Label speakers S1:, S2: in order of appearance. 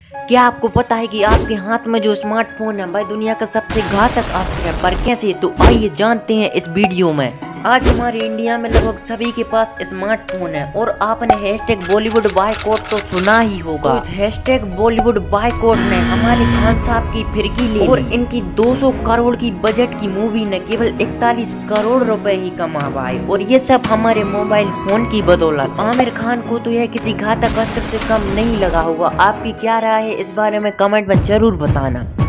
S1: क्या आपको पता है कि आपके हाथ में जो स्मार्टफोन है भाई दुनिया का सबसे घातक अस्त्र है, पर कैसे? तो आइए जानते हैं इस वीडियो में। आज हमारे इंडिया में लगभग सभी के पास स्मार्टफोन है और आपने हैशटैग बॉलीवुड बॉयकॉट तो सुना ही होगा। तो हैशटैग बॉलीवुड बॉयकॉट ने हमारे खान साहब की फिरकी ले और इनकी 200 करोड़ की बजट की मूवी ने केवल 41 करोड़ रुपए ही कमा पाए, और ये सब हमारे मोबाइल फोन की बदौलत। आमिर खान को तो यह किसी घातक अस्त्र से कम नहीं लगा होगा। आपकी क्या राय है इस बारे में कमेंट में जरूर बताना।